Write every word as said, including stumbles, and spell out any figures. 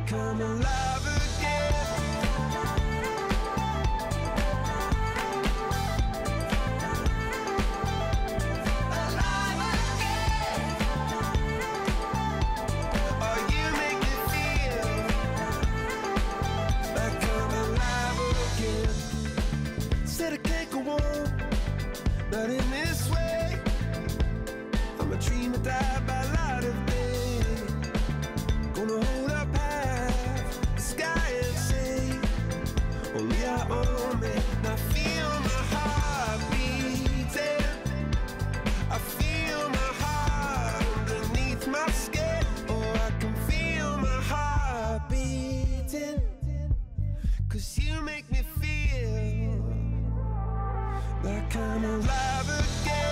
come alive again. Alive again. Oh, you make me feel like I'm alive again. Said I can't go on, not in this way. I'm a dreamer, die by light of day. Gonna hold up half the sky and say, only I own me. Now feel my heart beating. I feel my heart underneath my skin. Oh, I can feel my heart beating. Cause you make me feel like I'm alive again.